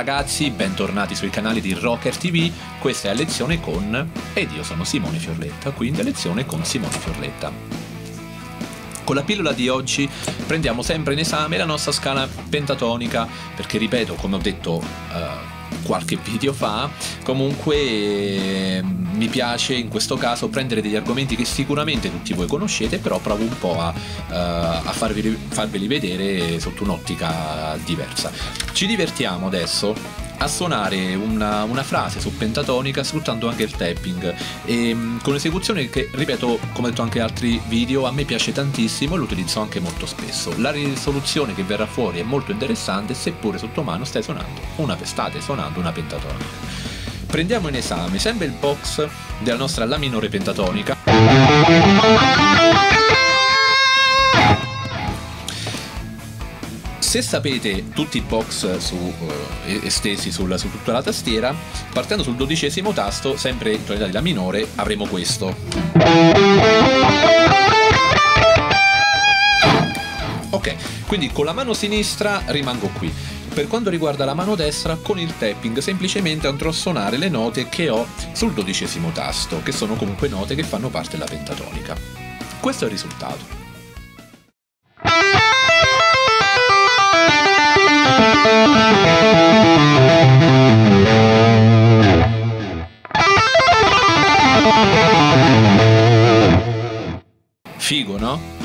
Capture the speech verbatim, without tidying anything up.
ragazzi, bentornati sui canali di Rocker ti vu, questa è a lezione con... ed io sono Simone Fiorletta, quindi a lezione con Simone Fiorletta. Con la pillola di oggi prendiamo sempre in esame la nostra scala pentatonica, perché ripeto, come ho detto uh, qualche video fa, comunque eh, mi piace in questo caso prendere degli argomenti che sicuramente tutti voi conoscete, però provo un po' a, uh, a farveli, farveli vedere sotto un'ottica diversa. Ci divertiamo adesso a suonare una, una frase su pentatonica sfruttando anche il tapping e con un'esecuzione che, ripeto, come ho detto anche in altri video, a me piace tantissimo e lo utilizzo anche molto spesso. La risoluzione che verrà fuori è molto interessante, seppure sotto mano stai suonando una, state suonando una pentatonica. Prendiamo in esame sempre il box della nostra La minore pentatonica. Se sapete tutti i box su, uh, estesi sulla, su tutta la tastiera, partendo sul dodicesimo tasto, sempre in tonalità di La minore, avremo questo. Ok, quindi con la mano sinistra rimango qui. Per quanto riguarda la mano destra, con il tapping semplicemente andrò a suonare le note che ho sul dodicesimo tasto, che sono comunque note che fanno parte della pentatonica. Questo è il risultato. Figo, no?